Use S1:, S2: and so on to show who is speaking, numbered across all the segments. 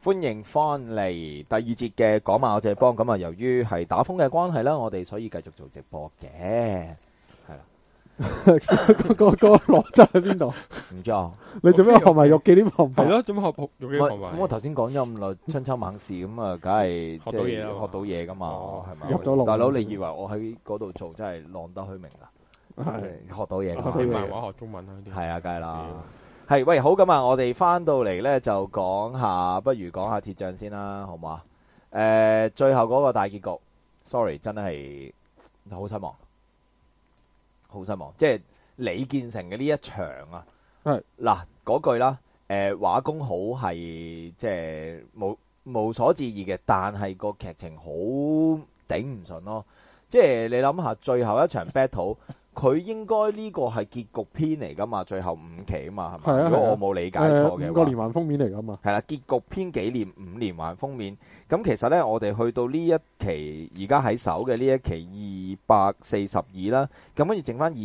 S1: 歡迎翻嚟第二節嘅講馬我借幫。咁啊，由於係打風嘅關係啦，我哋所以繼續做直播嘅，係啦。
S2: 個羅真喺邊度？
S1: 唔知啊，
S2: 你做咩學埋玉記啲旁白？
S3: 係咯，做咩學玉記旁白？
S1: 咁我頭先講咗咁耐春秋猛士，咁啊，梗係
S3: 學到嘢啦
S1: 學到嘢噶嘛，係咪？
S2: 入咗籠
S1: 大佬，你以為我喺嗰度做真係浪得虛名啊？
S2: 係
S1: 學到嘢㗎嘛，
S2: 學到嘢
S3: 學漫畫學中文啊啲。
S1: 係啊，梗係啦。係喂，好咁啊！我哋翻到嚟咧就講下，不如講下鐵將先啦，好嘛？最後嗰個大結局 ，sorry， 真係好失望，好失望。即係李建成嘅呢一場啊，
S2: 係
S1: 嗱嗰句啦，畫工好係即係無所置疑嘅，但係個劇情好頂唔順咯。即係你諗下，最後一場 battle。佢應該呢個係結局篇嚟噶嘛？最後5期啊嘛，係咪？如果我冇理解錯嘅話，
S2: 5個連環封面嚟噶嘛？
S1: 係啦，結局篇紀念5連環封面。咁其實呢，我哋去到呢一期而家喺手嘅呢一期242啦，咁跟住剩翻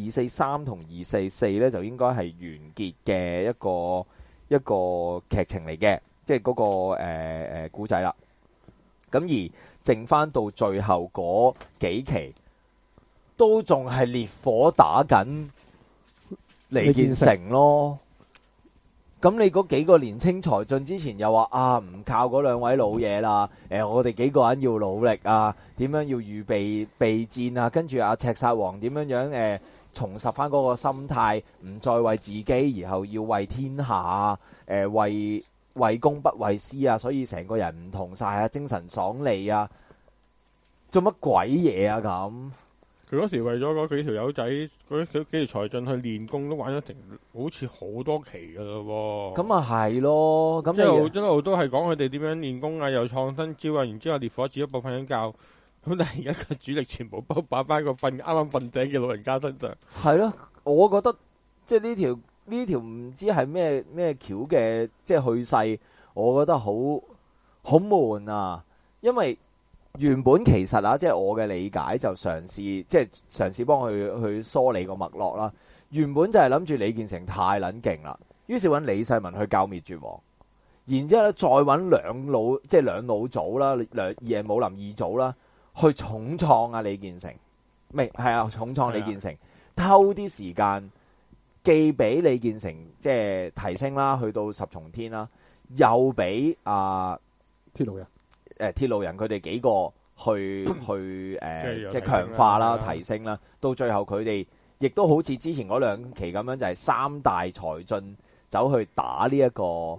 S1: 243同244呢，就應該係完結嘅一個劇情嚟嘅，即係嗰個古仔啦。咁而剩翻到最後嗰幾期。都仲係烈火打緊李建成咯，咁你嗰幾個年青才俊之前又話啊唔靠嗰兩位老嘢啦，我哋幾個人要努力啊，點樣要預備備戰啊，跟住阿赤煞王點樣重拾翻嗰個心態，唔再為自己，然後要為天下啊，為公不為私啊，所以成個人唔同晒啊，精神爽利啊，做乜鬼嘢啊咁？
S3: 佢嗰時為咗嗰幾條友仔，嗰幾條才俊去練功，都玩咗成好似好多期噶咯喎。
S1: 咁啊係咯，咁
S3: 一路都係講佢哋點樣練功啊，又創新招啊，然之後烈火只一部瞓緊覺，咁但係而家個主力全部都擺翻個啱啱瞓醒嘅老人家身上。
S1: 係咯，我覺得即係呢條唔知係咩橋嘅即係去世，我覺得好悶啊，因為。原本其實啊，即係我嘅理解就嘗試幫佢去梳理個脈絡啦。原本就係諗住李建成太撚勁啦，於是揾李世民去教滅絕王，然之後咧再揾兩老祖啦，武林二祖啦，去重創啊李建成，重創李建成，偷啲時間既俾李建成即係提升啦，去到10重天啦，又俾
S2: 鐵路人。
S1: 鐵路人佢哋幾個去即係強化啦、提升啦，到最後佢哋亦都好似之前嗰2期咁樣，就係3大才俊走去打呢一個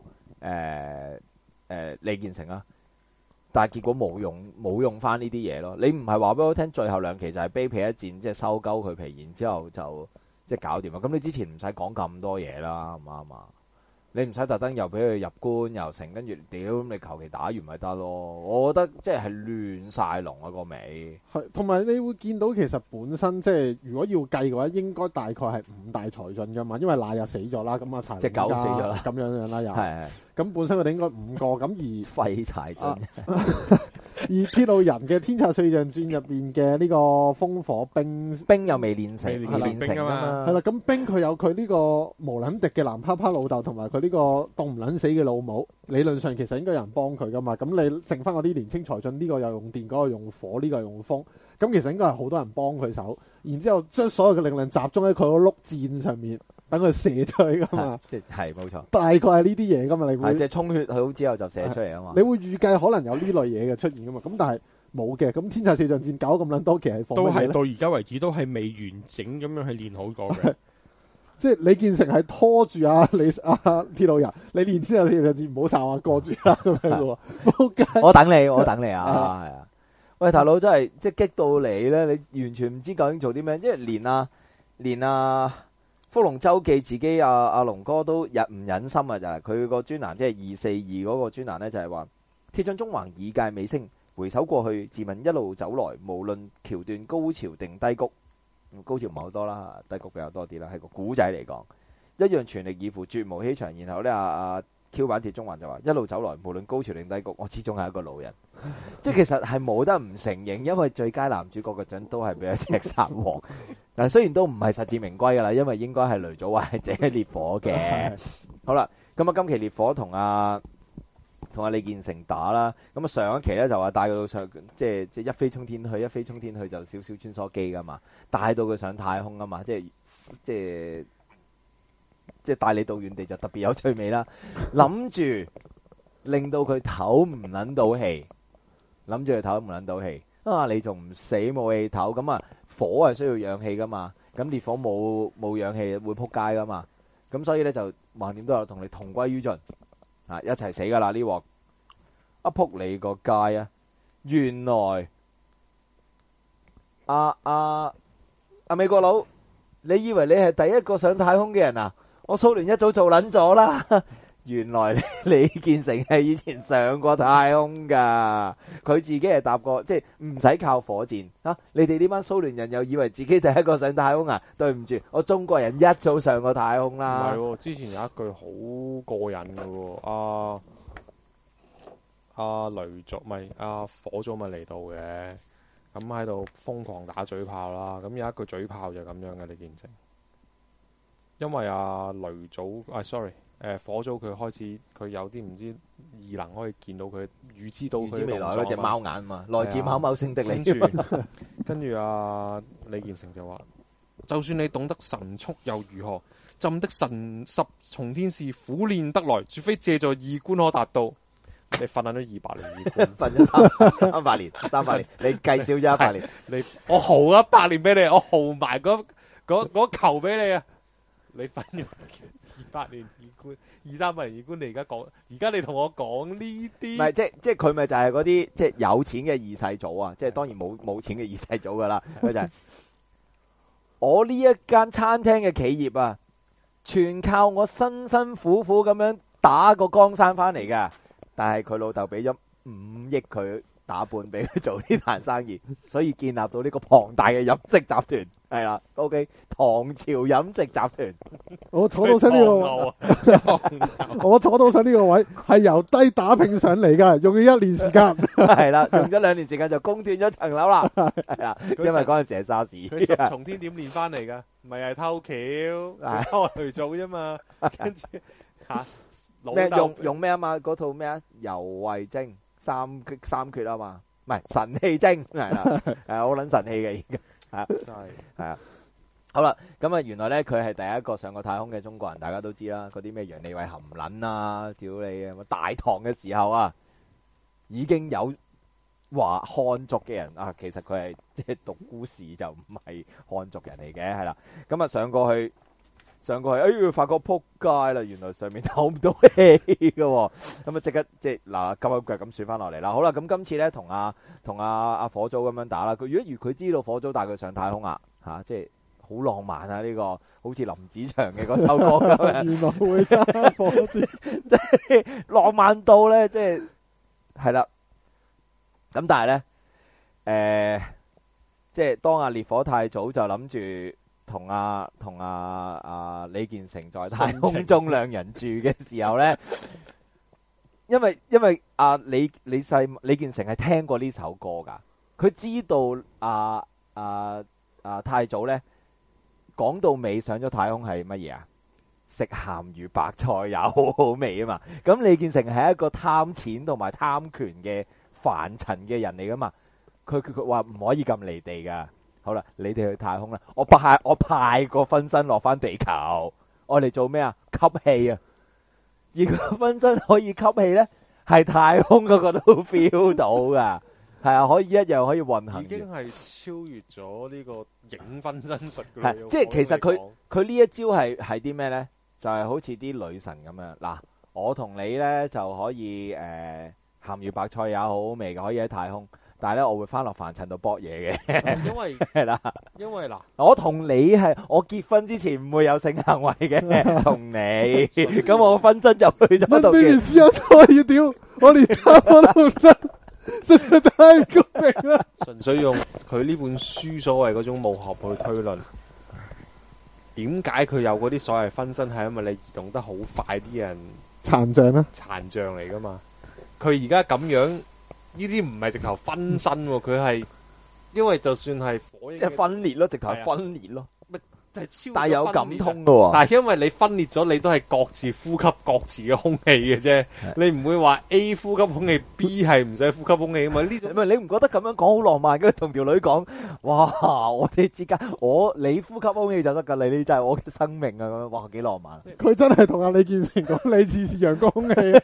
S1: 李建成啦，但係結果冇用翻呢啲嘢咯。你唔係話俾我聽，最後2期就係卑鄙一戰，即係收鳩佢皮，然之後就即係搞掂啊！咁你之前唔使講咁多嘢啦，啱唔啱啊？你唔使特登又俾佢入關又成，跟住屌你求其打完咪得咯？我覺得即係亂晒龍啊個尾。
S2: 係，同埋你會見到其實本身即係如果要計嘅話，應該大概係5大才俊噶嘛，因為賴又死咗啦，咁啊柴
S1: 隻狗死咗啦，
S2: 咁樣啦又。
S1: 係。
S2: 咁本身佢哋應該5個，咁而
S1: 廢柴俊。
S2: 而鐵路人嘅天策四象戰入邊嘅呢個風火冰
S1: 又未練成啊嘛。
S2: 係啦，咁冰佢有佢呢個無撚敵嘅藍啪啪老豆，同埋佢呢個凍唔撚死嘅老母。理論上其實應該有人幫佢噶嘛。咁你剩翻嗰啲年青才俊，呢個又用電，嗰個用火，呢個又用風。咁其實應該係好多人幫佢手，然之後將所有嘅力量集中喺佢個碌箭上面，等佢射出去噶嘛。
S1: 即係冇錯。
S2: 大概係呢啲嘢噶嘛，你會
S1: 即係充血好之後就射出嚟啊嘛。
S2: 你會預計可能有呢類嘢嘅出現噶嘛？咁但係冇嘅。咁天策四象戰搞咁撚多期係放乜嘢咧？
S3: 都係到而家為止都係未完整咁樣去練好過嘅。
S2: 即係李建成係拖住鐵路人，你練之後你就唔好哨啊過住啦咁樣喎。冇計。
S1: 我等你啊，係啊。喂，大佬真係即係激到你咧，你完全唔知究竟做啲咩，即係連福龍周記自己阿龍哥都唔忍心啊！就係佢個專欄，即係242嗰個專欄咧，就係話鐵將中橫已屆尾聲，回首過去，自問一路走來，無論橋段高潮定低谷，高潮唔係好多啦，低谷比較多啲啦，係個古仔嚟講，一樣全力以赴，絕無欺場。然後咧Q 版鐵中環就話一路走來，無論高潮定低谷，我始終係一個老人。即係其實係冇得唔承認，因為最佳男主角嘅獎都係俾咗赤煞王。但係雖然都唔係實至名歸噶啦，因為應該係雷祖或者烈火嘅。好啦，咁啊今期烈火同同阿李建成打啦。咁啊上一期咧就話帶佢到上，即係一飛沖天去，一飛沖天去就少少穿梭機噶嘛，帶到佢上太空啊嘛，即係帶你到遠地就特別有趣味啦。諗住令到佢唞唔撚到氣，諗住佢唞唔撚到氣啊！你仲唔死冇氣唞咁啊？火係需要氧氣噶嘛，咁烈火冇氧氣會撲街噶嘛，咁所以咧就橫掂都有同你同歸於盡啊，一齊死噶啦呢鑊！一撲你個街啊！原來美國佬，你以為你係第一個上太空嘅人啊？我蘇聯一早做撚咗啦！原來李建成係以前上過太空噶，佢自己係搭過，即係唔使靠火箭啊！你哋呢班蘇聯人又以為自己第一個上太空啊？對唔住，我中國人一早上過太空啦。
S3: 唔係喎，之前有一句好過癮嘅喎，雷族咪火祖咪嚟到嘅，咁喺度瘋狂打嘴炮啦。咁有一句嘴炮就咁樣嘅，李建成，因為雷祖sorry。火祖佢開始佢有啲唔知異能可以見到佢預知到佢
S1: 未來嗰隻貓眼嘛，來自某某星的你。
S3: 跟住李建成就話：就算你懂得神速又如何？朕的神十從天使苦練得來，絕非借助異觀可達到。你訓練咗200年異觀，
S1: 訓咗300年，你計少咗100年。
S3: 我豪100年俾你，我豪埋嗰球俾你啊！你訓咗200年異觀，200-300年異觀，而家你同我講呢啲，
S1: 唔係即係佢咪就係嗰啲即係有錢嘅二世祖啊！即係當然冇錢嘅二世祖噶啦，佢就係我呢一間餐廳嘅企業啊，全靠我辛辛苦苦咁樣打個江山翻嚟噶，但係佢老豆俾咗5億佢打半俾佢做呢壇生意，所以建立到呢個龐大嘅飲食集團。係啦 ，OK， 唐朝飲食集團，
S2: 我坐到上呢個，我坐到上呢個位係由低打拼上嚟噶，用咗1年時間，
S1: 係啦，用咗2年時間就供斷咗層樓啦，係啦，因為嗰陣時係沙士，
S3: 佢10重天點練翻嚟噶？咪係偷橋，偷嚟做啫嘛，跟住
S1: 咩用咩啊嘛？嗰套咩啊？游惠精三決啊嘛，唔係神氣精係啦，係好撚神氣嘅而家。係啊，好啦，咁啊，原來咧佢係第一個上過太空嘅中國人，大家都知啦。嗰啲咩楊利偉含撚啊，屌你啊！大唐嘅時候啊，已經有話漢族嘅人啊，其實佢係即係讀故事就唔係漢族人嚟嘅，係啦。咁啊上過去，發覺撲街啦！原來上面透唔到氣嘅，咁啊即刻即係嗱急一腳咁算翻落嚟啦。好啦，咁今次咧同阿火祖咁樣打啦。如果佢知道火祖帶佢上太空啊，即係好浪漫啊！呢個好似林子祥嘅嗰首歌咁樣。
S2: 原來會揸火箭，
S1: 即係浪漫到咧，即係係啦。咁但係咧，即係當阿烈火太祖就諗住同阿李建成在太空中兩人住嘅時候咧，因為李建成係聽過呢首歌噶，佢知道太祖咧講到尾上咗太空係乜嘢啊？食鹹魚白菜也好好味啊嘛！咁李建成係一個貪錢同埋貪權嘅凡塵嘅人嚟噶嘛，佢話唔可以咁離地噶。好啦，你哋去太空啦，我派個分身落翻地球，我哋做咩啊？吸氣啊！而個分身可以吸氣咧，係太空嗰個都 feel 到噶，係啊，可以一樣可以運行。
S3: 已經係超越咗呢個影分身術噶
S1: 啦。即係其實佢呢一招係啲咩咧？就係好似啲女神咁樣嗱，我同你咧就可以鹹魚白菜也好好味嘅，可以喺太空。但係咧，我會翻落凡塵度搏嘢嘅，
S3: 因為
S1: 係啦，
S3: 因為嗱，
S1: 我同你係我結婚之前唔會有性行為嘅，同你，咁我分身就去咗度。
S2: 你連試下都可以屌，我連差我都唔得，實在太公平啦！
S3: 純粹用佢呢本書所謂嗰種武學去推論，點解佢有嗰啲所謂分身係因為你移動得好快啲人
S2: 殘障啦，
S3: 殘障嚟噶嘛？佢而家咁樣。呢啲唔係直頭分身喎，佢係因為就算係火影，
S1: 即係分裂咯，直頭係分裂咯。
S3: 就係超
S1: 但係有感
S3: 分裂啊
S1: 通嘅喎。
S3: 但係因為你分裂咗，你都係各自呼吸各自嘅空氣嘅啫，你唔會話 A 呼吸空氣，B 係唔使呼吸空氣啊嘛？呢種
S1: 唔係你唔覺得咁樣講好浪漫？跟住同條女講：哇！我哋之間，你呼吸空氣就得㗎，你就係我嘅生命啊！咁樣，哇，幾浪漫！
S2: 佢真係同阿李建成講：你似陽光空氣。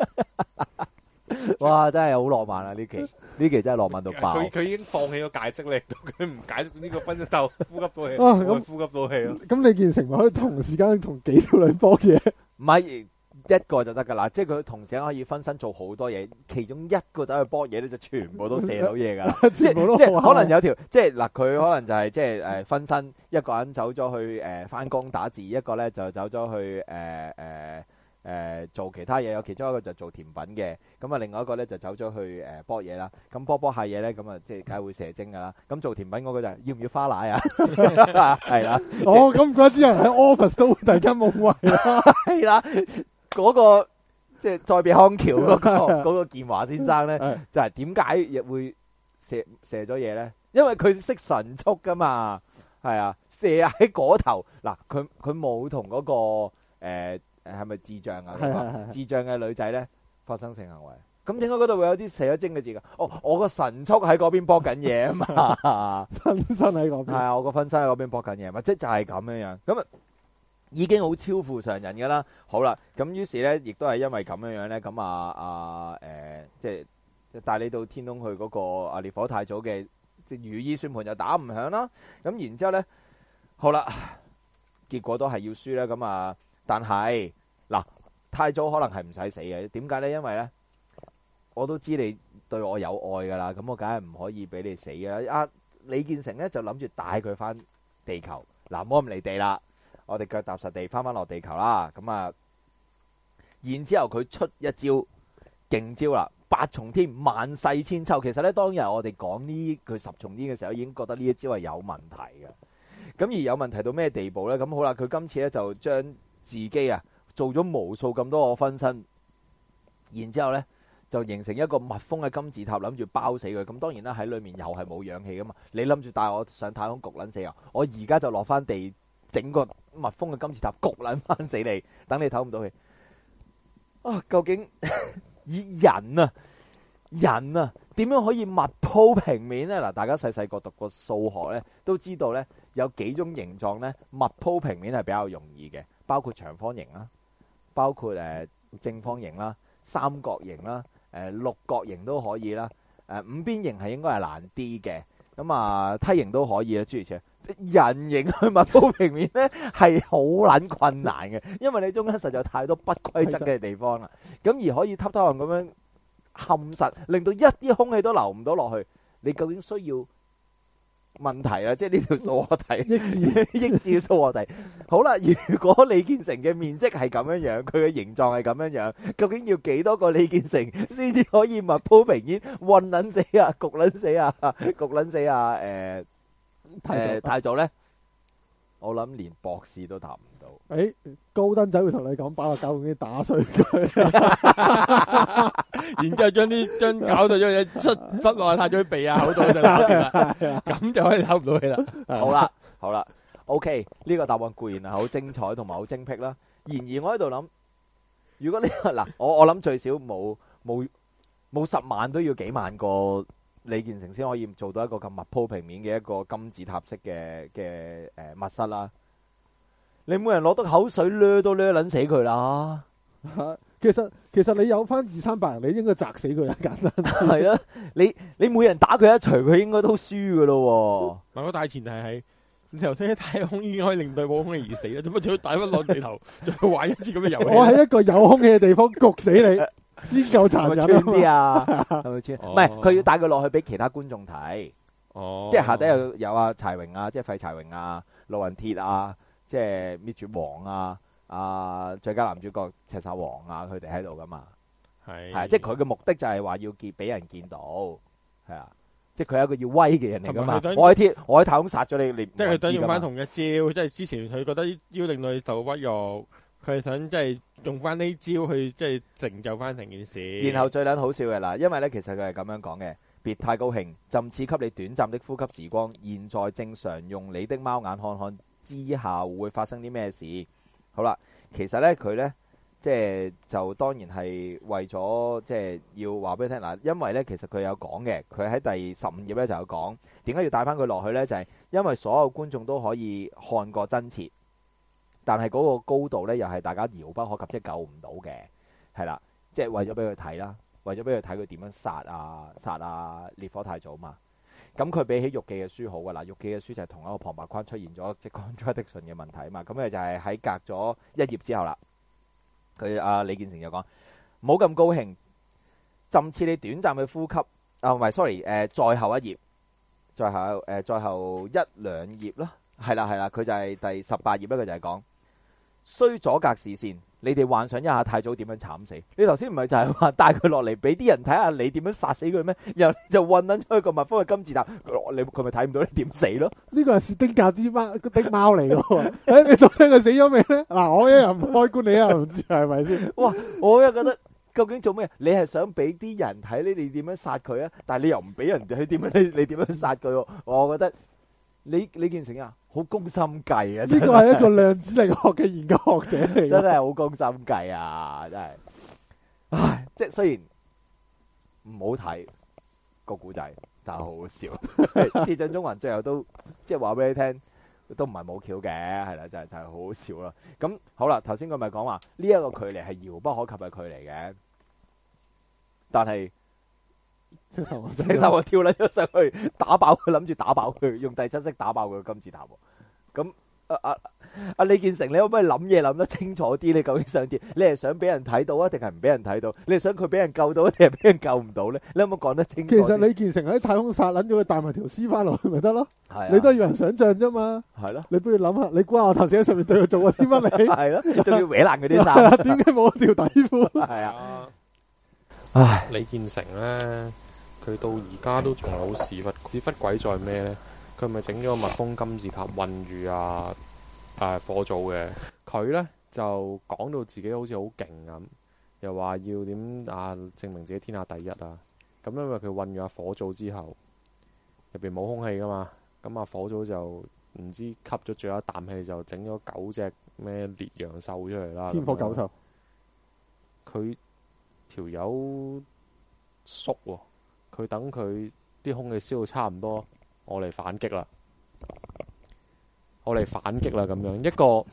S1: 哇！真係好浪漫啊！呢期真係浪漫到爆。
S3: 佢已經放棄咗解釋力度，佢唔解釋呢個分就呼吸到氣，
S2: 啊咁
S3: 我呼吸到氣咯。
S2: 咁李建成咪可以同時間同幾條女搏嘢？
S1: 唔係一個就得㗎啦，即係佢同時間可以分身做好多嘢，其中一個走去搏嘢咧，就全部都射到嘢㗎啦。
S2: 全部都
S1: 即係
S2: 好
S1: 可能有條，即係嗱，佢可能就係即係分身，一個人走咗去翻工打字，一個咧就走咗去做其他嘢，有其中一個就做甜品嘅，咁啊另外一個咧就走咗去搏嘢啦，咁搏下嘢咧，咁啊即係梗係會射精㗎啦，咁做甜品嗰個就係要唔要花奶啊？係啦，
S2: 咁嗰啲人喺 office 都會突然間夢遺啦。
S1: 係啦，嗰個即係再別康橋嗰個建華先生咧，就係點解亦會射咗嘢咧？因為佢識神速㗎嘛，係啊，射喺嗰頭嗱，佢冇同嗰個係咪智障啊？
S2: 係
S1: 智障嘅女仔咧發生性行為，咁點解嗰度會有啲射咗精嘅字㗎？我個神速喺嗰邊搏緊嘢啊嘛，
S2: 分身喺嗰邊。
S1: 係啊，我個分身喺嗰邊搏緊嘢嘛，即係就係咁樣樣，咁啊已經好超乎常人㗎啦。好啦，咁於是咧，亦都係因為咁樣樣咧，咁即係帶你到天空去嗰個烈火太祖嘅即係如意算盤就打唔響啦。咁然之後咧，好啦，結果都係要輸啦。咁啊，但係嗱，太祖可能係唔使死嘅。點解咧？因為咧，我都知你對我有愛㗎啦，咁我梗係唔可以俾你死㗎啦。李建成咧就諗住帶佢翻地球，嗱，唔好咁離地啦，我哋腳踏實地翻落地球啦。咁啊，然之後佢出一招勁招啦，八重天萬世千秋。其實咧，當日我哋講呢佢十重天嘅時候，已經覺得呢一招係有問題嘅。咁而有問題到咩地步咧？咁好啦，佢今次咧就將自己啊做咗無數咁多個分身，然之後咧就形成一個密封嘅金字塔，諗住包死佢。咁當然啦，喺裏面又係冇氧氣噶嘛。你諗住帶我上太空焗撚死啊？我而家就落翻地，整個密封嘅金字塔焗撚翻死你，等你唞唔到氣。究竟以人啊點樣可以密鋪平面咧？嗱，大家細細個讀過數學咧，都知道咧有幾種形狀咧密鋪平面係比較容易嘅，包括長方形啦，包括正方形啦、三角形啦、六角形都可以啦，五邊形係應該係難啲嘅，咁啊梯形都可以啦，諸如此類。人形去密鋪平面咧係好撚困難嘅，因為你中間實在太多不規則嘅地方啦，咁而可以偷偷咁樣冚實，令到一啲空氣都流唔到落去。你究竟需要問題啊？即係呢條數學題，益智數學題。好啦，如果李建成嘅面積係咁樣樣，佢嘅形狀係咁樣樣，究竟要幾多個李建成先至可以密鋪平面，混撚死啊，焗撚死啊，焗撚死啊？太早咧，我諗連博士都答唔到。
S2: 高登仔會同你講，把個搞機打碎佢，
S3: 然之後將搞到咗嘢塞落太咗鼻啊口度就搞掂啦，咁就可以唞唔到氣啦。
S1: 好啦 ，OK， 呢個答案固然係好精彩同埋好精辟啦。然而我喺度諗，如果呢嗱，我諗最少冇10萬都要幾萬個李建成先可以做到一個咁密鋪平面嘅一個金字塔式嘅密室啦。你每人攞到口水掠都掠撚死佢啦。
S2: 其實你有翻200-300人，你應該砸死佢啊！簡單
S1: 係啊，你每人打佢一錘，佢應該都輸噶咯。
S3: 嗱，個大前提係你頭先喺太空已經可以令對冇空氣而死啦，做乜仲要帶翻落地頭，再玩一次咁嘅遊戲？
S2: 我喺一個有空氣嘅地方焗死你，先夠殘忍
S1: 啲啊！係咪穿？唔係，佢要帶佢落去俾其他觀眾睇。即係下底有阿柴榮啊，即係廢柴榮啊，路人鐵啊，即係滅絕王啊，最佳男主角赤煞王啊，佢哋喺度噶嘛。係即係佢嘅目的就係話要俾人見到，係啊，即係佢係一個要威嘅人嚟噶嘛。我喺太空殺咗你，
S3: 即係佢想用翻同一招，即係之前佢覺得呢招令到佢受屈辱，佢係想即係用翻呢招去即係成就翻成件事。
S1: 然後最撚好笑嘅啦，因為咧其實佢係咁樣講嘅，別太高興，朕賜給你短暫的呼吸時光，現在正常用你的貓眼看看之下會發生啲咩事。好啦，其實咧佢咧即係就當然係為咗即係要話俾你聽嗱，因為咧其實佢有講嘅，佢喺第15頁咧就有講點解要帶翻佢落去咧，就係因為所有觀眾都可以看過真切，但係嗰個高度咧又係大家遙不可及，即係救唔到嘅，係啦，即係為咗俾佢睇啦，為咗俾佢睇佢點樣殺烈火太祖嘛。咁佢比起玉記嘅書好噶啦，玉記嘅書就係同一個旁白框出現咗即係 contradiction 嘅問題啊嘛。咁佢就係喺隔咗一頁之後啦，佢李建成就講唔好咁高興，朕賜你短暫嘅呼吸唔係 sorry 再後一頁，再後1-2頁啦，係啦，佢就係第18頁咧，佢就係講須阻隔視線。你哋幻想一下太祖點樣慘死？你頭先唔係就係話帶佢落嚟俾啲人睇下你點樣殺死佢咩？然後就混撚咗去個蜜蜂嘅金字塔，佢咪睇唔到你點死咯？
S2: 呢個係薛丁格之貓的貓嚟嘅喎。你到底佢死咗未咧？嗱，我一日唔開棺，你一日唔知係咪先？
S1: 哇！我又覺得究竟做咩？你係想俾啲人睇你哋點樣殺佢啊？但係你又唔俾人哋去點樣你點樣殺佢喎？我覺得李建成啊，好攻心計啊！
S2: 呢個係一個量子力學嘅研究學者嚟嘅，
S1: 真係好攻心計啊！真係，唉，即係雖然唔好睇個古仔，但係好好笑。鐵掌中環最後都即係話俾你聽，都唔係冇橋嘅，係啦，就係好好笑啦。咁好啦，頭先佢咪講話呢一個距離係遙不可及嘅距離嘅，但係。青秀我跳撚咗上去打爆佢，諗住打爆佢，用第7式打爆佢個金字塔。咁李建成，你可唔可以諗嘢諗得清楚啲？你究竟想點？你係想俾人睇到啊，定係唔俾人睇到？你係想佢俾人救到，定係俾人救唔到咧？你可唔可以講得清楚？
S2: 其實李建成喺太空殺撚咗佢，帶埋條屍翻落去咪得咯？
S1: 係啊，
S2: 你都係要人想象啫嘛。係咯，你不如諗下，你估下我頭先喺上面對佢做過啲乜你？係咯，
S1: 仲要搲爛佢啲衫，
S2: 點解冇條底褲？
S1: 係啊，唉，
S3: 李建成咧。佢到而家都仲係好屎忽鬼在咩呢？佢咪整咗個蜜蜂金字塔混住火祖嘅。佢呢就講到自己好似好勁咁，又話要點證明自己天下第一啊！咁因為佢混住火祖之後，入邊冇空氣噶嘛，咁火祖就唔知吸咗最後一啖氣，就整咗9隻咩烈陽獸出嚟啦。
S2: 天火9頭，
S3: 佢條友縮喎。佢等佢啲空氣燒到差唔多，我嚟反擊啦！咁樣一個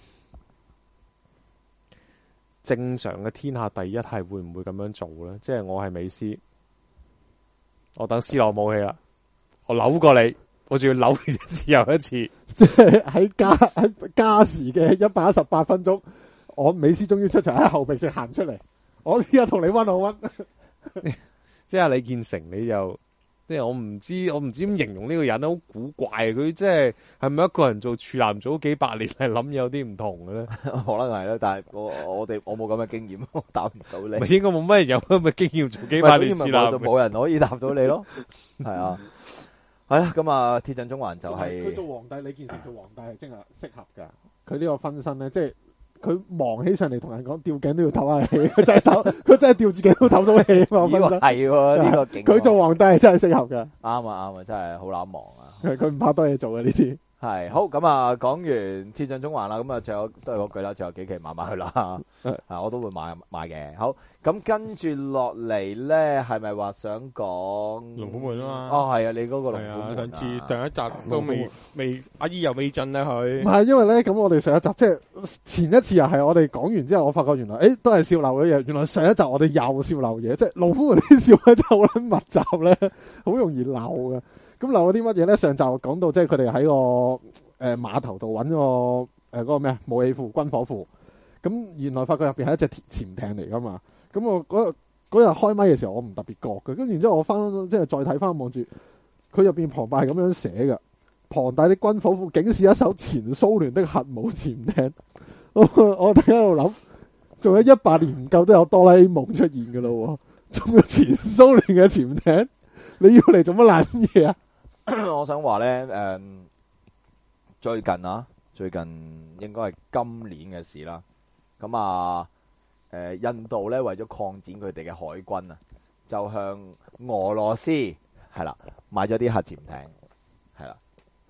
S3: 正常嘅天下第一係會唔會咁樣做呢？即係我係美斯，我等斯諾武器啦，我扭過你，我仲要扭一次又一次，
S2: 即係喺加時嘅118分鐘，我美斯終於出場喺後備席行出嚟，我而家同你溫好溫。
S3: 即係李建成，你就即係我唔知點形容呢個人，好古怪。佢即係咪一個人做處男做幾百年，係諗有啲唔同嘅咧？
S1: 可能係啦，但係我冇咁嘅經驗，我答唔到你。
S3: 咪應該冇乜人有咁嘅經驗做幾百年處男，
S1: 就冇人可以答到你咯。係啊，係啦，咁啊，鐵掌中環就係
S2: 佢做皇帝，李建成做皇帝係真係適合㗎。佢呢個分身咧，即係。佢忙起上嚟同人講吊頸都要唞下氣，佢真係吊自己都唞到氣啊嘛！
S1: 呢個係喎，呢個勁。
S2: 佢做皇帝係真係適合㗎。
S1: 啱啊，真係好懶忙啊！
S2: 佢唔怕多嘢做嘅呢啲。係
S1: 好咁啊，講完鐵掌中環啦，咁啊，最後都係嗰句啦，最後幾期買去啦。我都會買嘅。好，咁跟住落嚟咧，係咪話想講
S3: 龍虎門啊嘛？
S1: 哦，係啊，你嗰個龍虎門
S3: 上次上一集都未，阿姨又未進咧佢。
S2: 唔係因為咧，咁我哋上一集即係前一次又係我哋講完之後，我發覺原來都係笑漏嘅嘢。原來上一集我哋又笑漏嘢，即係龍虎門啲笑咧就好撚密集咧，好容易漏嘅。咁漏咗啲乜嘢咧？上集講到即係佢哋喺個碼頭度揾個嗰個咩武器庫、軍火庫。咁原來發覺入邊係一隻潛艇嚟噶嘛。咁我嗰日開咪嘅時候，我唔特別覺嘅。跟住然之後我翻即係再睇翻望住佢入邊旁白係咁樣寫嘅。龐大的軍火庫竟是一艘前蘇聯的核武潛艇。我喺度諗，仲有100年唔夠都有哆啦 A 夢出現嘅咯。仲有前蘇聯嘅潛艇，你要嚟做乜爛嘢啊？
S1: 我想話咧，最近應該係今年嘅事啦。咁啊，印度咧為咗擴展佢哋嘅海軍啊，就向俄羅斯係啦買咗啲核潛艇，係啦。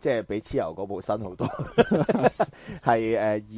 S1: 即係比蚩尤嗰部新好多，係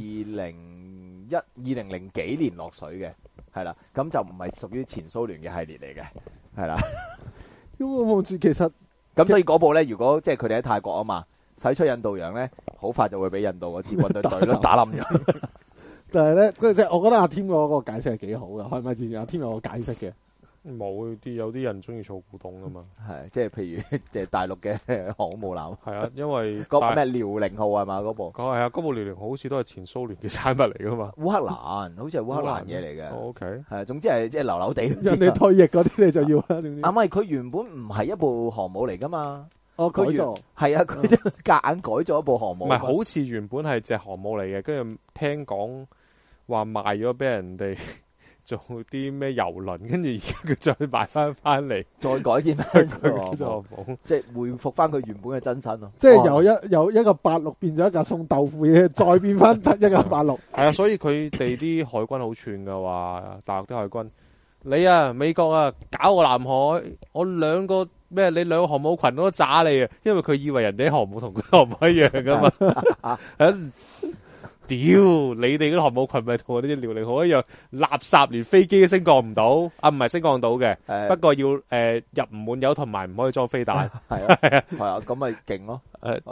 S1: 20零幾年落水嘅，係啦，咁就唔係屬於前蘇聯嘅系列嚟嘅，係啦。
S2: 咁我望住其實
S1: 咁所以嗰部咧，如果即係佢哋喺泰國啊嘛，使出印度洋咧，好快就會俾印度嗰支軍隊都打冧咗。
S2: 但係咧，即係我覺得阿添嗰個解釋係幾好嘅，係咪之前阿添有個解釋嘅？
S3: 冇有啲人中意儲古董噶嘛，
S1: 係即係譬如即係大陸嘅航空母艦，
S3: 係啊，因為
S1: 嗰部咩遼寧號係嘛嗰部？
S3: 係啊，嗰部遼寧號好似都係前蘇聯嘅產物嚟噶嘛，
S1: 烏克蘭好似係烏克蘭嘢嚟嘅。
S3: O K，
S1: 係總之係即係流流地。
S2: 人哋退役嗰啲你就要啦，總之。
S1: 唔係佢原本唔係一部航母嚟噶嘛？
S2: 哦，改造
S1: 係啊，佢就夾硬改咗一部航母。
S3: 唔係好似原本係隻航母嚟嘅，跟住聽講話賣咗俾人哋。做啲咩遊輪，跟住而家佢再買翻嚟，
S1: 再改建
S3: 再改做
S1: 即係恢復翻佢原本嘅真身咯。
S2: 即係由一個86變咗一架送豆腐嘢，再變翻一架86。
S3: 係啊，所以佢哋啲海軍好串噶話，大陸啲海軍，你啊美國啊搞個南海，我兩個咩？你兩個航母群都炸你啊！因為佢以為人哋啲航母同佢航母一樣噶嘛。屌！你哋嗰啲航母群咪同我啲遼寧號一樣垃圾，連飛機都升降唔到啊！唔係升降到嘅，不過要入唔滿油同埋唔可以裝飛彈。
S1: 係啊，係啊，咁咪勁咯！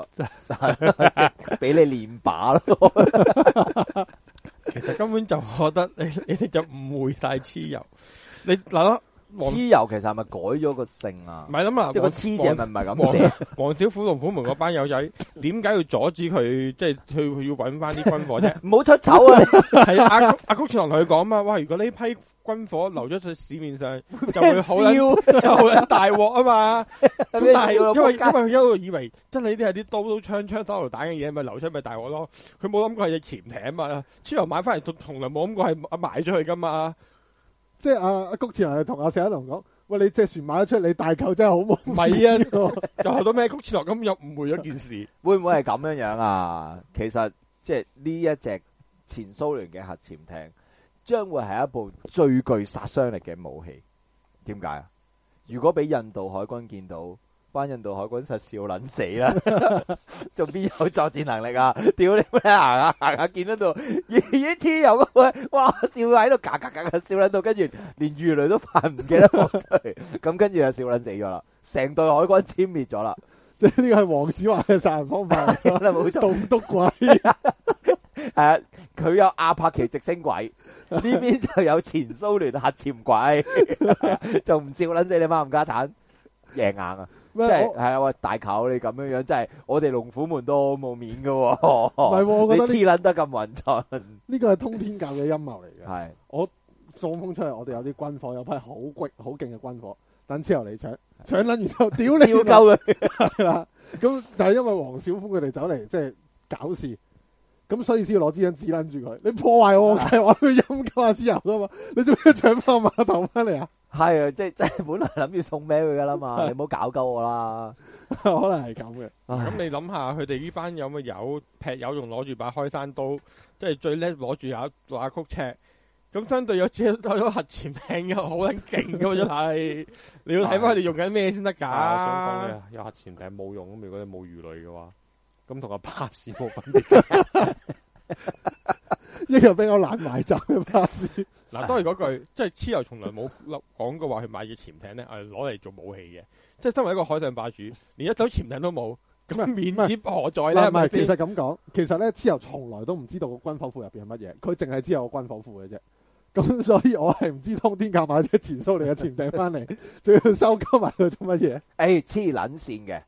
S1: 俾你練把咯。
S4: 其實根本就覺得你哋就誤會晒蚩尤。你嗱，
S1: 蚩尤其實係咪改咗個姓啊？
S4: 唔係諗啊，
S1: 即係個蚩字係咪唔係咁寫？
S4: 黃小虎同虎門嗰班友仔，點解要阻止佢？即係佢要揾翻啲軍火啫？
S1: 唔好出醜啊！
S4: 係啊，阿谷次郎同佢講嘛，哇！如果呢批軍火流咗去市面上，就會好撚大鑊啊嘛。咁但係因為佢一路以為真係呢啲係啲刀槍手榴彈嘅嘢，咪流出咪大鑊咯。佢冇諗過係隻潛艇啊嘛。蚩尤買翻嚟，從來冇諗過係賣出去噶嘛。
S2: 即係阿谷次郎係同阿石一龍講，喂，你隻船買咗出嚟，你大舅真係好冇。
S4: 唔係啊，又學到咩谷次郎咁又誤會咗件事。
S1: 會唔會係咁樣樣啊？其實即係呢一隻前蘇聯嘅核潛艇，將會係一部最具殺傷力嘅武器。點解啊？如果俾印度海軍見到，班印度海軍實笑撚死啦！仲邊有作戰能力啊？屌你咩行下見得到，咦蚩尤嗰個，哇笑喺度嘎嘎嘎笑撚到，跟住連魚雷都扮唔記得放出嚟，咁跟住就笑撚死咗啦，成隊海軍殲滅咗啦。
S2: 即係呢個係黃子華嘅殺人方法，
S1: 冇錯，
S2: 棟篤鬼。
S1: 佢有阿帕奇直升軌，呢邊就有前蘇聯核潛軌，就唔笑撚死你媽冚家鏟，贏硬啊！即係係啊！喂，大球你咁樣樣，真係我哋龍虎門都冇面噶喎。唔係，
S2: 我覺得
S1: 你黐撚得咁穩陣。呢
S2: 個係通天教嘅陰謀嚟嘅。
S1: 係
S2: 我送風出嚟，我哋有啲軍火，有批好勁嘅軍火，等蚩尤嚟搶撚完之後，屌你！
S1: 要鳩佢
S2: 係啦。咁就係因為黃小虎佢哋走嚟即係搞事，咁所以先要攞支槍指撚住佢。你破壞我計劃，去陰鳩阿蚩尤噶嘛？你做咩搶翻個碼頭翻嚟啊？
S1: 係啊，即係本來諗住送俾佢噶啦嘛，你唔好搞鳩我啦。
S2: 可能係咁嘅。
S4: 咁你諗下，佢哋呢班有乜友劈友，仲攞住把開山刀，即係最叻攞住下曲尺。咁相對有咗核潛艇又好撚勁噶，真係。你要睇翻佢哋用緊咩先得㗎？
S3: 想講咧，有核潛艇冇用，咁如果你冇魚雷嘅話，咁同個巴士冇分別。
S2: 一個比較難埋站嘅巴士。
S4: 嗱，當然嗰句，即係蚩尤從來冇講過話去買隻潛艇咧，係攞嚟做武器嘅。即係身為一個海上霸主，連一艘潛艇都冇，咁面子何在咧？
S2: 唔係，其實咁講，其實咧蚩尤從來都唔知道個軍火庫入邊係乜嘢，佢淨係知有個軍火庫嘅啫。咁所以我係唔知通天教買隻前蘇聯嘅潛艇翻嚟，仲要收鳩埋佢做乜嘢？
S1: 黐撚線嘅。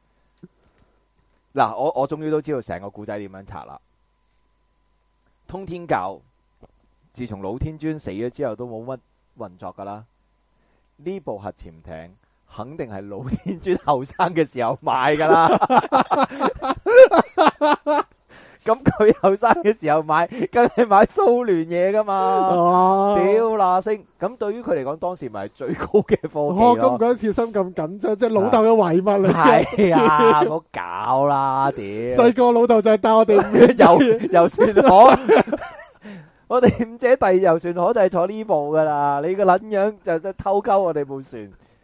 S1: 嗱，我終於都知道成個故仔點樣拆啦。通天教自從老天尊死咗之後都冇乜運作噶啦，呢部核潛艇肯定係老天尊後生嘅時候買噶啦。咁佢後生嘅時候買，梗係買蘇聯嘢噶嘛。屌啦星，咁對於佢嚟講，當時咪係最高嘅科技咯。
S2: 咁講貼心咁緊張，即係老豆嘅遺物嚟。
S1: 係啊，唔好搞啦，屌！
S2: 細個老豆就係帶我哋
S1: 遊船河，我哋五姐弟遊船河就係坐呢部噶啦。你個撚樣就偷鳩我哋部船，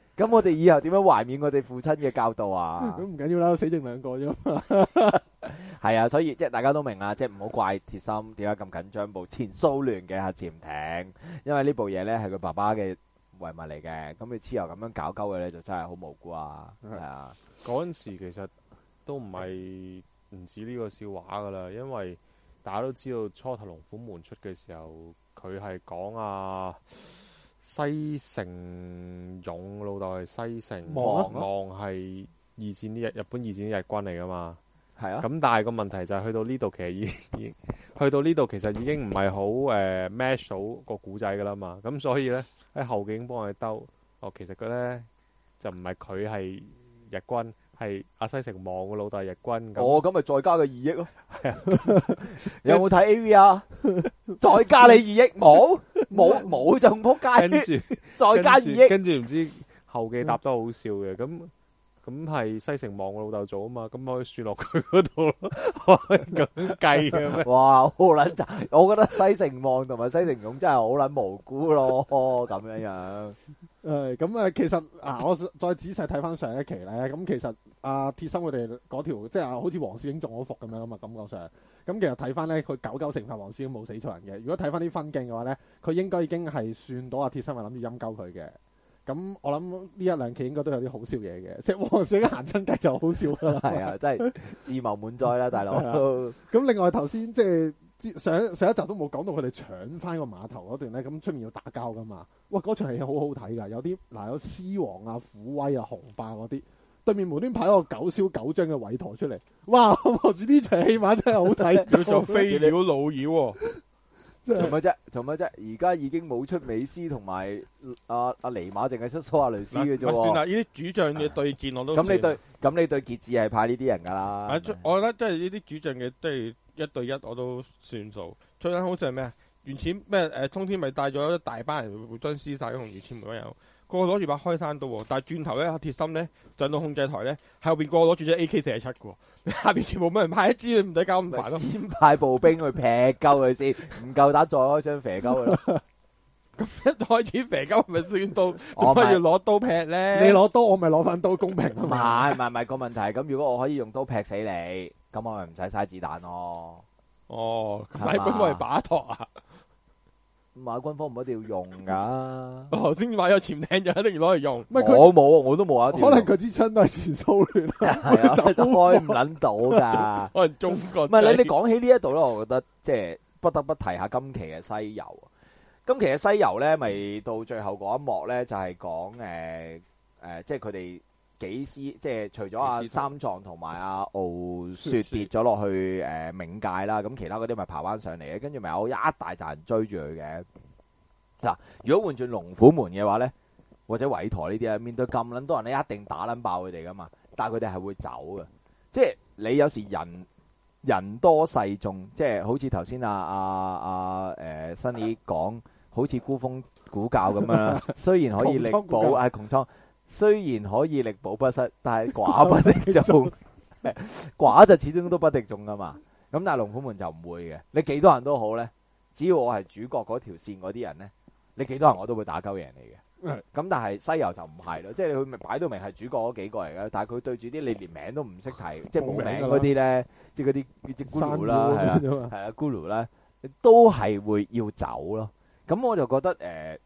S1: 咁我哋以後點樣懷緬我哋父親嘅教導啊
S2: 咁？唔緊要啦，死剩兩個啫嘛。
S1: 係啊，所以即係大家都明啦，即係唔好怪鐵心點解咁緊張部前蘇聯嘅核潛艇，因為呢部嘢咧係佢爸爸嘅遺物嚟嘅，咁佢黐油咁樣搞鳩嘅咧就真係好無辜啊，係啊，
S3: 嗰陣時其實都唔止呢個笑話噶啦，因為大家都知道初頭龍虎門出嘅時候，佢係講西城勇老豆係西城
S2: 望
S3: 係二戰啲日本二戰啲日軍嚟噶嘛。
S1: 係啊，
S3: 咁但係個問題就係去到呢度，其實已經去到呢度，其實已經唔係好match 到個古仔噶啦嘛。咁所以咧喺後景幫佢兜，其實佢咧就唔係佢係日軍，係阿西城望個老豆係日軍。
S1: 咁咪再加個2億咯。有冇睇 AV 啊？再加你2億，冇就唔仆街。
S3: 跟住
S1: 再加2億，
S3: 跟住唔知後記答得好笑嘅咁係西城望我老豆做啊嘛，咁可以算落佢嗰度咯，可以咁計嘅咩？
S1: 哇，好撚渣！我覺得西城望同埋西城勇真係好撚無辜咯，咁樣樣。
S2: 其實我再仔細睇翻上一期咧，咁其實鐵心佢哋嗰條即係好似黃小英中咗伏咁樣啊嘛，感覺上。咁其實睇翻咧，佢99成份黃小英冇死錯人嘅。如果睇翻啲分鏡嘅話咧，佢應該已經係算到鐵心係諗住陰鳩佢嘅。咁我諗呢一兩期應該都有啲好笑嘢嘅，即係黃小英行親計就好笑啦。
S1: 係啊，真係自謀滿載啦，大佬。
S2: 咁另外頭先即係上一集都冇講到佢哋搶翻個碼頭嗰段咧，咁出面要打交噶嘛。哇，嗰場戲好好睇㗎，有啲有獅王啊、虎威啊、雄霸嗰啲，對面無端派個9燒9張嘅韋陀出嚟，哇！望住呢場戲碼真係好睇，
S4: 叫做飛鳥老妖喎。
S1: 做乜啫？而家已經冇出美斯同埋阿尼馬，淨係出蘇亞雷斯嘅啫喎。
S4: 算啦，呢啲主將嘅對戰我都
S1: 咁你對傑志係派呢啲人㗎啦。
S4: 我覺得即係呢啲主將嘅，即係1對1我都算數。最緊好似係咩啊？原始咩通天咪帶咗一大班人互相廝殺，同原始門嗰有個個攞住把開山刀喎，但係轉頭咧鐵心咧上到控制台咧，喺後邊個個攞住隻 AK47嘅喎，下邊全部冇人派一支，唔使搞咁煩咯。
S1: 先派步兵去劈鳩佢先，唔夠膽再開張肥鳩佢咯。
S4: 咁一開始肥鳩咪算到，點解要攞刀劈咧？
S2: 你攞刀，我咪攞翻刀公平啊嘛。
S1: 唔係個問題。咁如果我可以用刀劈死你，咁我咪唔使嘥子彈咯。
S4: 買軍火係把托啊！
S1: 買軍火唔一定要用噶。
S4: 頭先買咗潛艇就一定要攞嚟用。
S1: 我冇，我都冇啊。
S2: 可能佢支槍都係前蘇聯啊，
S1: 係啊，開唔撚到噶。
S4: 可能中國。
S1: 唔係你講起呢一度咧，我覺得即係不得不提下今期嘅西遊。今期嘅西遊咧，咪到最後嗰一幕咧，就係講即係佢哋幾師，即係除咗阿三藏同埋阿敖雪跌咗落去冥界啦，咁其他嗰啲咪爬翻上嚟嘅，跟住咪有一大扎人追住佢嘅。嗱，如果換轉龍虎門嘅話咧，或者韋陀呢啲啊，面對咁撚多人咧，一定打撚爆佢哋噶嘛，但係佢哋係會走嘅，即係你有時人多勢眾，即係好似頭先新宇講，好似孤峰古教咁樣，雖然可以力保窮倉。雖然可以力保不失，但係寡不敵眾，寡就始終都不敵眾噶嘛。咁但係龍虎門就唔會嘅，你幾多人都好咧，只要我係主角嗰條線嗰啲人咧，你幾多人我都會打鳩贏你嘅。咁但係西遊就唔係咯，即係佢咪擺到明係主角嗰幾個嚟嘅，但係佢對住啲你連名都唔識提，即係冇名嗰啲咧，即係嗰啲咕嚕啦，係啊咕嚕啦，都係會要走咯。咁我就覺得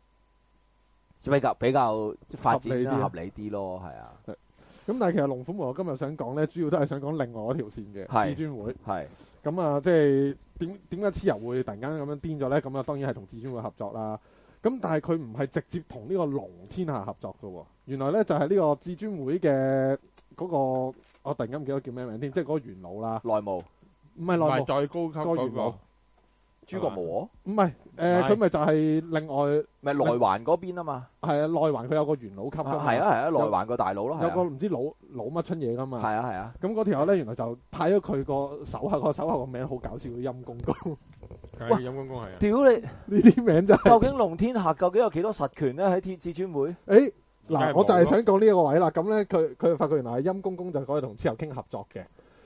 S1: 比較發展合理啲咯，係啊。
S2: 咁但係其實龍虎門我今日想講咧，主要都係想講另外嗰條線嘅至尊會。
S1: 係
S2: 咁啊，即係點解蚩尤會突然間咁樣癲咗咧？咁啊，當然係同至尊會合作啦。咁但係佢唔係直接同呢個龍天下合作嘅喎。原來咧就係呢個至尊會嘅嗰個，我突然間唔記得叫咩名添，即係嗰個元老啦。
S1: 內務
S2: 唔係內務，
S4: 再高級嗰
S2: 元老。
S1: 諸葛無我
S2: 唔係，佢咪就係另外
S1: 咪內環嗰邊啊嘛，
S2: 係啊，內環佢有個元老級㗎嘛，
S1: 係啊，內環個大佬咯，
S2: 有個唔知老乜春嘢㗎嘛，
S1: 係啊，
S2: 咁嗰條友咧原來就派咗佢個手下，個手下個名好搞笑，叫陰公公，
S4: 喂，陰公公係啊，
S1: 屌你
S2: 呢啲名就係
S1: 究竟龍天下究竟有幾多實權咧？喺至尊會？
S2: 嗱，我就係想講呢一個位啦，咁咧佢發覺原來係陰公公就可以同蚩尤傾合作嘅。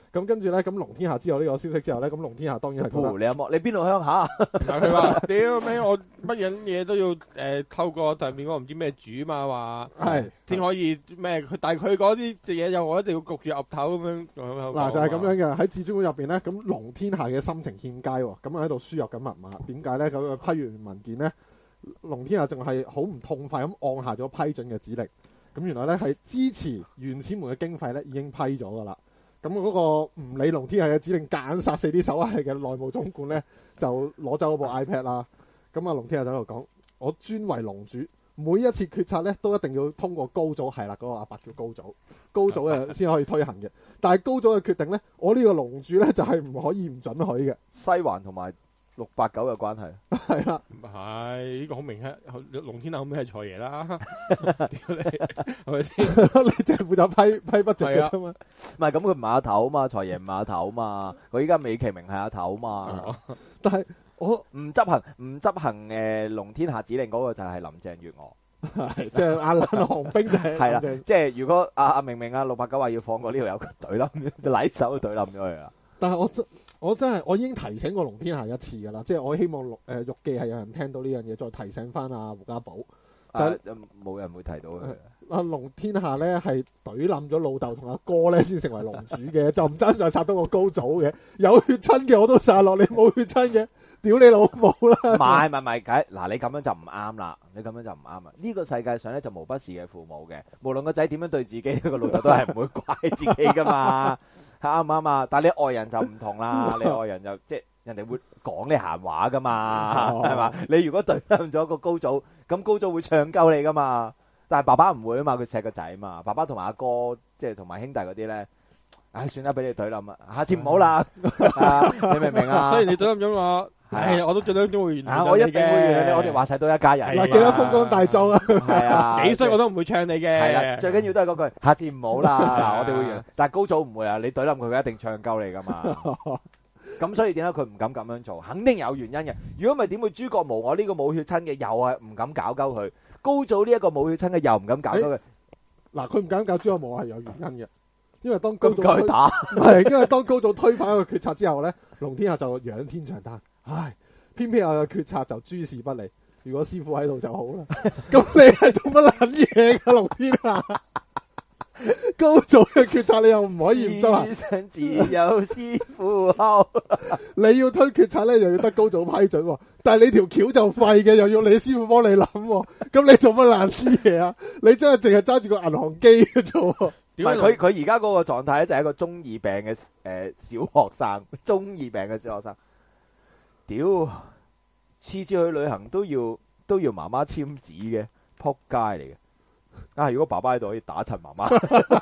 S2: 咁跟住咧，咁龍天下知道呢個消息之後咧，咁龍天下當然係覺得
S1: 你有冇？你邊度鄉下啊？
S4: 但係佢話：屌咩？我乜嘢都要透過上面嗰個唔知咩煮嘛，話
S2: 係
S4: 先可以咩？但係佢嗰啲嘢又我一定要焗住岌頭咁樣。
S2: 嗱就係咁樣嘅。喺至尊會入邊咧，咁龍天下嘅心情欠佳喎，咁喺度輸入緊密碼。點解咧？咁批完文件咧，龍天下仲係好唔痛快咁按下咗批准嘅指令。咁原來咧係支持原始門嘅經費咧已經批咗㗎啦。咁嗰個唔理龍天下嘅指令，夾硬殺死啲手下嘅內務總管咧，就攞走嗰部 iPad 啦。咁啊，龍天下就喺度講：我尊為龍主，每一次決策咧都一定要通過高組，係啦，嗰個阿伯叫高組，高組嘅先可以推行嘅。但係高組嘅決定咧，我呢個龍主咧就係唔可以唔准許嘅。
S1: 西環同埋689嘅關係，
S2: 係啦，
S4: 唔係呢個好明顯，龍天下後尾係財爺啦。屌你，係咪先？
S2: 你淨係負責批不着嘅啫嘛。
S1: 唔係咁佢唔係阿頭啊嘛，財爺唔係阿頭啊嘛，佢依家美其名係阿頭啊嘛。
S2: 但係我
S1: 唔執行龍天下指令嗰個就係林鄭月娥，
S2: 係即係阿冷寒冰就係
S1: 係啦，
S2: 林鄭
S1: 即係如果明明689話要放過呢條友，佢懟冧，禮手懟冧咗佢啦。
S2: 但係我真係我已經提醒過龍天下一次㗎啦，即係我希望玉記係有人聽到呢樣嘢，再提醒翻阿胡家寶。就
S1: 冇人會提到佢。
S2: 阿龍天下咧係懟冧咗老豆同阿哥咧，先成為龍主嘅，就唔爭再殺到個高祖嘅。有血親嘅我都殺落，你冇血親嘅，屌你老母啦！
S1: 唔係，嗱你咁樣就唔啱啦，你咁樣就唔啱啦。呢個世界上咧就無不是嘅父母嘅，無論個仔點樣對自己，個老豆都係唔會怪自己噶嘛，啱唔啱啊？但係你外人就唔同啦，你外人就即係人哋會講你閒話噶嘛，係嘛？你如果懟冧咗個高祖，咁高祖會唱鳩你噶嘛？但係爸爸唔會啊嘛，佢錫個仔嘛。爸爸同埋阿哥，即係同埋兄弟嗰啲咧，唉，算啦，俾你懟冧啊，下次唔好啦，你明唔明啊？
S4: 雖然你懟冧咗我，係我都盡量都會原諒
S1: 我一定會原諒你，我哋話晒都一家人。
S2: 嗱，記得風光大作啊！
S1: 係啊，
S4: 幾衰我都唔會唱你嘅。
S1: 係啦，最緊要都係嗰句，下次唔好啦。嗱，我哋會原諒，但係高祖唔會啊，你懟冧佢，佢一定唱鳩你噶嘛。咁所以點解佢唔敢咁樣做？肯定有原因嘅。如果唔係點會諸葛無我呢個冇血親嘅又係唔敢搞鳩佢？高祖呢一個冇血親嘅又唔敢搞鳩佢？
S2: 嗱，佢唔敢搞諸葛無我係有原因嘅，因為當高祖
S1: 佢打
S2: 唔係，因為當高祖推翻一個決策之後咧，龍天下就仰天長嘆，唉，偏偏有個決策就諸事不利。如果師傅喺度就好啦。咁你係做乜撚嘢㗎，龍天下？高祖嘅決策你又唔可以唔執行。
S1: 世上自有師傅後，
S2: 你要推決策咧，又要得高祖批准喎。但係你條橋就廢嘅，又要你師傅幫你諗喎。咁你做乜爛啲嘢啊？你真係淨係揸住個銀行機嘅啫。
S1: 唔係佢而家嗰個狀態咧，就係一個中二病嘅小學生，中二病嘅小學生。屌，次次去旅行都要媽媽簽紙嘅，撲街嚟嘅。如果爸爸喺度可以打陳媽媽。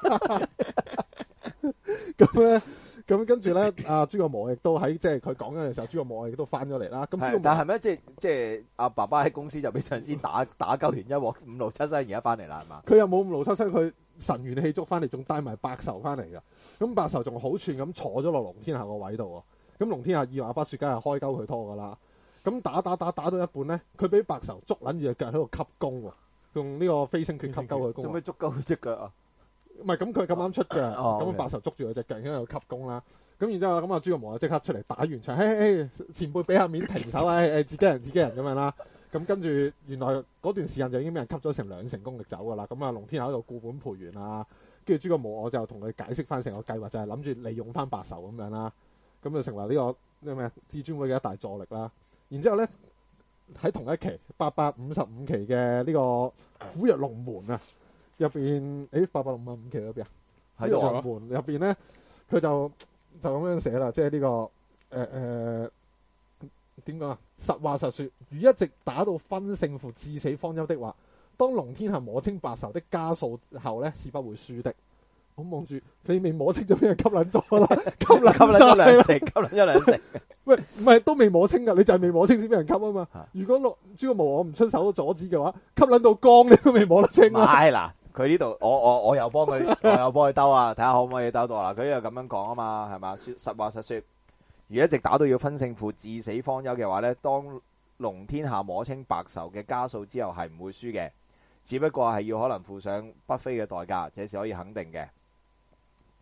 S2: 咁咧，咁跟住咧，阿諸葛無亦都喺即係佢講緊嘅時候，諸葛無亦都翻咗嚟啦。咁
S1: 但係咩？即係阿爸爸喺公司就俾上司打鳩完一鑊五勞七傷，而家翻嚟啦，係嘛？
S2: 佢又冇五勞七傷，佢神元氣足翻嚟，仲帶埋白仇翻嚟噶。咁白仇仲好串咁坐咗落龍天下個位度喎。咁龍天下以為阿巴雪梗係開鳩佢拖噶啦。咁打到一半咧，佢俾白仇捉撚住隻腳喺度吸弓喎。用呢個飛星拳吸鳩佢弓，
S1: 做咩捉鳩佢隻腳啊？
S2: 唔係咁，佢咁啱出嘅，咁
S1: okay.
S2: 白仇捉住佢隻腳，喺度吸弓啦。咁然之後咁啊，諸葛無就即刻出嚟打完場，嘿，前輩俾下面停手啊，自己人咁樣啦。咁跟住原來嗰段時間就已經俾人吸咗成2成功力走噶啦。咁啊，龍天下喺度固本培元啊，跟住諸葛無我就同佢解釋翻成個計劃，就係諗住利用翻白仇咁樣啦。咁就成為呢個咩至尊會嘅一大助力啦。然之後咧。喺同一期855期嘅呢個虎躍龍門啊，入邊855期嗰邊啊，虎躍龍門入邊咧，佢就咁樣寫啦，即係呢個點講啊？實話實說，如一直打到分勝負至死方休的話，當龍天下摸清白仇的家數後咧，是不會輸的。我望住你未摸清就俾人吸撚咗啦，吸撚咗兩成。喂，唔係都未摸清噶，你就係未摸清先俾人吸啊嘛。如果諸葛無我唔出手阻止嘅話，吸撚到光你都未摸得清啦。
S1: 係嗱，佢呢度我又幫佢兜啊，睇下可唔可以兜到啦。佢又咁樣講啊嘛，係嘛？實話實說，如一直打到要分勝負至死方休嘅話咧，當龍天下摸清白仇嘅家數之後係唔會輸嘅，只不過係要可能付上不菲嘅代價，這是可以肯定嘅。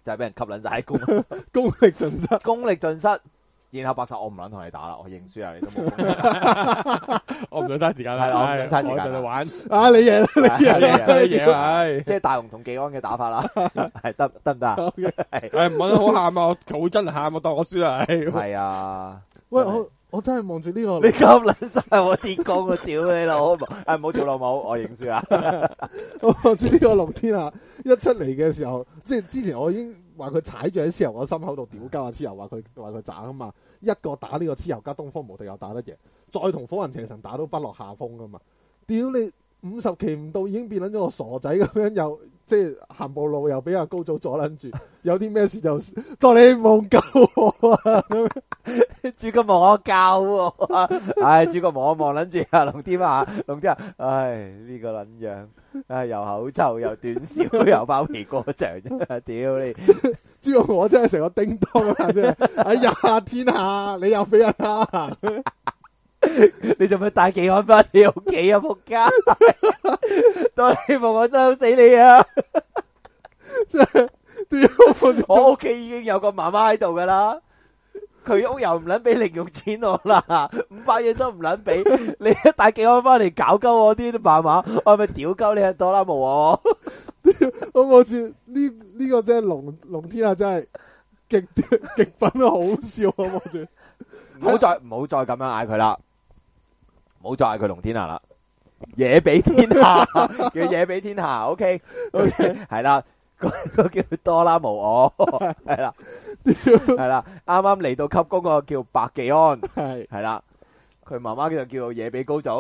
S1: 就係俾人吸撚晒喺
S2: 功力盡失。
S1: 功力盡失。然後白賊我唔撚同你打啦，我認輸啊！你都冇功力，
S4: 我唔想嘥時間
S1: 係啦我唔想嘥時間
S4: 我就嚟玩，
S2: 啊！你贏啦，你贏啦，
S4: 你嘢啊！
S1: 即係大雄同技安嘅打法啦，係得唔得啊？
S4: 唉，唔好得好喊啊！我好真喊，我當我輸啦。
S1: 係啊，
S2: 喂，我真係望住呢個，
S1: 你吸撚晒我啲功，我屌你老母！唔好屌老母，我認輸啊！
S2: 我望住呢個龍天下一出嚟嘅時候，即係之前我已經話佢踩住喺蚩尤個心口度屌鳩阿蚩尤，話佢渣啊嘛，一個打呢個蚩尤加東方無敵又打得贏，再同火雲邪神打都不落下風噶嘛，屌你50期唔到已經變撚咗個傻仔咁樣，又即係行步路又俾阿高祖阻撚住，有啲咩事就哆啦 A 夢救我啊！
S1: 主角望我教喎，唉，主角望我望撚住啊，龍天啊，唉，呢個撚樣，唉，又口臭又短小又包皮過長啫，屌你！
S2: 主角我真係成個叮當啦，真係！哎呀，天下你又俾人蝦，
S1: 你做咩帶技安翻你屋企啊？仆街！哆啦 A 夢我憎死你啊！
S2: 真係屌
S1: 我屋企已經有個媽媽喺度噶啦。佢屋又唔撚俾零用錢我啦，500嘢都唔撚俾，你一帶技安翻嚟搞鳩我啲媽媽，我係咪屌鳩你啊？哆啦 A 夢我
S2: 望住呢個真係龍天下真係極品好笑啊！望住，
S1: 唔好再咁樣嗌佢啦，唔好再嗌佢龍天下啦，野比天下叫野比天下 ，OK 係啦。個叫多啦無我，係啦，係啦，啱啱嚟到級嗰個叫白技安，係啦，佢媽媽就叫野比高祖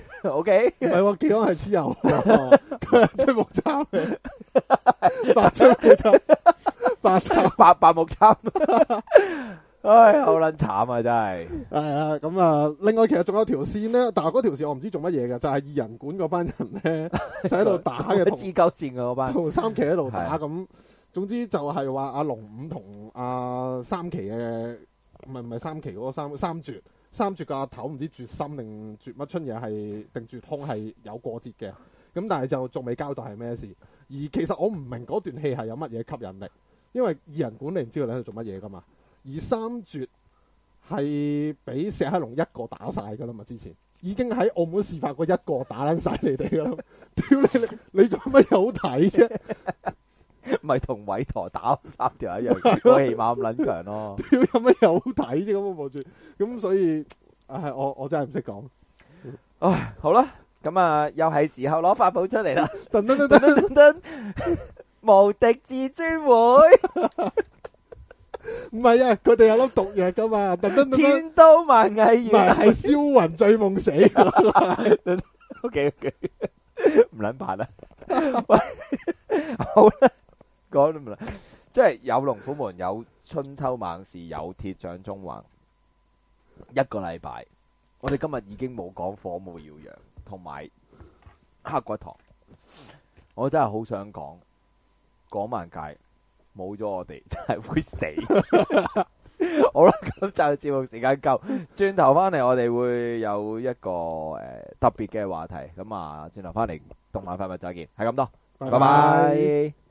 S1: ，OK，
S2: 唔係喎，技安係蚩尤，佢係吹木參嘅，白吹木參，
S1: 白木參，唉，好撚慘啊，真係。
S2: 係啊，咁啊，另外其實仲有條線咧，但係嗰條線我唔知做乜嘢嘅，就係二人館嗰班人咧就喺度打嘅，
S1: 黐鳩線嘅嗰班，
S2: 同三奇喺度打咁。總之就係話阿龍五同阿三奇嘅，唔係三奇嗰個三絕個阿頭唔知絕心定絕乜春嘢係定絕空係有過節嘅，咁但係就仲未交代係咩事。而其實我唔明嗰段戲係有乜嘢吸引力，因為二人館你唔知道你喺度做乜嘢噶嘛。而三絕係俾石黑龍一個打晒噶啦嘛，之前已經喺澳門示範過一個打撚晒你哋噶啦，屌你做乜嘢好睇啫？
S1: 咪同韋陀打3條一樣，我起碼咁撚強咯。
S2: 屌有乜嘢好睇啫？咁我望住，咁所以我真係唔識講。
S1: 唉，好啦，咁啊又係時候攞法寶出嚟啦，
S2: 噔噔噔噔噔
S1: 噔，無敵至尊會。
S2: 唔係啊，佢哋有粒毒藥噶嘛，
S1: 天刀萬藝
S2: 唔係係燒魂醉夢死。
S1: OK，唔撚辦啦。喂，好啦，講都唔啦，即係有龍虎門，有春秋猛士，有鐵掌中橫，一個禮拜，我哋今日已經冇講火舞耀陽同埋黑骨堂，我真係好想講萬界。冇咗我哋真係會死。好啦，咁就節目時間夠，轉頭翻嚟我哋會有一個特別嘅話題，咁啊轉頭翻嚟動漫快物再見，係咁多，拜拜。